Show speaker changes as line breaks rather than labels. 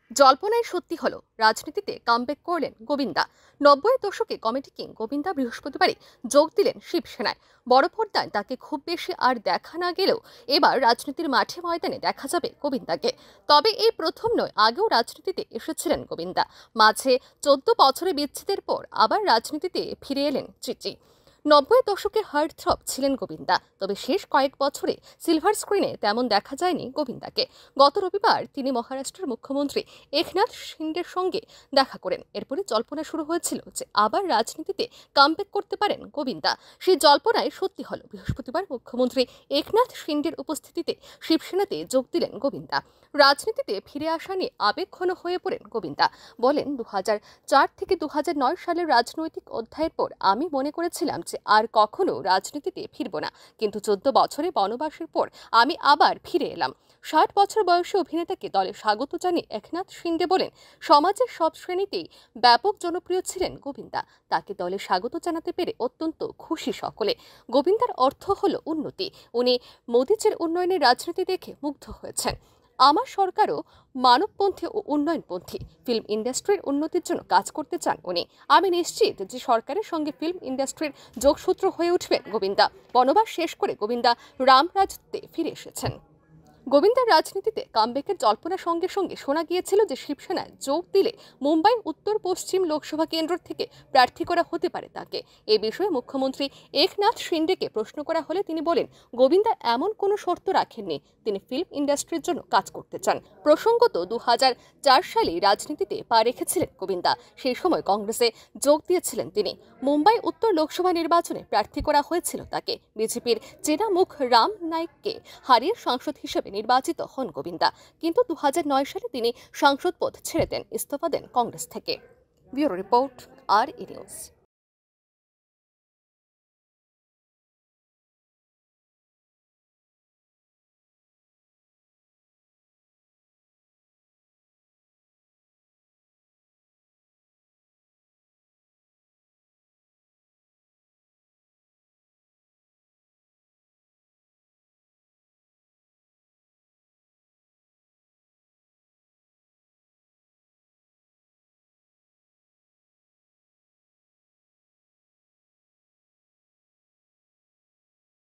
জল্পনায় সত্যি হলো, রাজনীতিতে কামব্যাক করলেন গোবিন্দা। 90-এর দশকে কমেডি কিং গোবিন্দা বৃহস্পতিবারই যোগ দিলেন শিবসেনায়। বড় পর্দায় তাকে খুব বেশি আর দেখা না গেলেও এবার রাজনীতির মাঠে ময়দানে দেখা যাবে গোবিন্দাকে। তবে এই প্রথম নয়, আগেও রাজনীতিতে এসেছিলেন গোবিন্দা। মাঝে 14 বছরের বিচ্ছেদের পর আবার রাজনীতিতে ফিরে এলেন চিচি। 90-এর দশকে হার্ট থ্রব ছিলেন গোবিন্দা, তবে শেষ কয়েক বছরে সিলভার স্ক্রিনে তেমন দেখা যায়নি গোবিন্দাকে। গত রবিবার তিনি মহারাষ্ট্রের মুখ্যমন্ত্রী একনাথ শিন্ডের সঙ্গে দেখা করেন। এরপরে জল্পনা শুরু হয়েছিল যে আবার রাজনীতিতে কামব্যাক করতে পারেন গোবিন্দা। সেই জল্পনায় সত্যি হলো, বৃহস্পতিবার মুখ্যমন্ত্রী একনাথ শিন্ডের উপস্থিতিতে শিবসেনাতে যোগ দিলেন গোবিন্দা। রাজনীতিতে ফিরে আসা নিয়ে আবেগঘন হয়ে পড়েন গোবিন্দা। বলেন, 2004 থেকে 2009 সালের রাজনৈতিক অধ্যায়ের পর আমি মনে করেছিলাম যে আর কখনো রাজনীতিতে ফিরব না, কিন্তু 14 বছরে বনবাসের পর আমি আবার ফিরে এলাম। 60 বছর বয়সী অভিনেতাকে দলে স্বাগত জানিয়ে একনাথ শিন্ডে বলেন, সমাজের সব শ্রেণীতেই ব্যাপক জনপ্রিয় ছিলেন গোবিন্দা। তাকে দলে স্বাগত জানাতে পেরে অত্যন্ত খুশি সকলে। গোবিন্দার অর্থ হলো উন্নতি। উনি মোদিজির উন্নয়নের রাজনীতি দেখে মুগ্ধ হয়েছেন। আমার সরকারও মানবপন্থী ও উন্নয়নপন্থী। ফিল্ম ইন্ডাস্ট্রির উন্নতির জন্য কাজ করতে চান উনি। আমি নিশ্চিত যে সরকারের সঙ্গে ফিল্ম ইন্ডাস্ট্রির যোগসূত্র হয়ে উঠবেন গোবিন্দা। বনবাস শেষ করে গোবিন্দা রামরাজতে ফিরে এসেছেন। গোবিন্দার রাজনীতিতে কামব্যাকের জল্পনার সঙ্গে সঙ্গে শোনা গিয়েছিল যে শিবসেনায় যোগ দিলে মুম্বাই উত্তর পশ্চিম লোকসভা কেন্দ্র থেকে প্রার্থী করা হতে পারে তাকে। এ বিষয়ে মুখ্যমন্ত্রী একনাথ শিন্ডেকে প্রশ্ন করা হলে তিনি বলেন, গোবিন্দা এমন কোনো শর্ত রাখেননি, তিনি ফিল্ম ইন্ডাস্ট্রির জন্য কাজ করতে চান। প্রসঙ্গত, 2004 সালে রাজনীতিতে পা রেখেছিলেন গোবিন্দা। সেই সময় কংগ্রেসে যোগ দিয়েছিলেন তিনি। মুম্বাই উত্তর লোকসভা নির্বাচনে প্রার্থী করা হয়েছিল তাকে। বিজেপির চেনা মুখ রাম নাইককে হারিয়ে সাংসদ হিসেবে নির্বাচিত হন গোবিন্দা, কিন্তু 2009 সালে তিনি সাংসদ পদ ছেড়ে দেন, ইস্তফা দেন কংগ্রেস থেকে। ব্যুরো রিপোর্ট, আর ই নিউজ।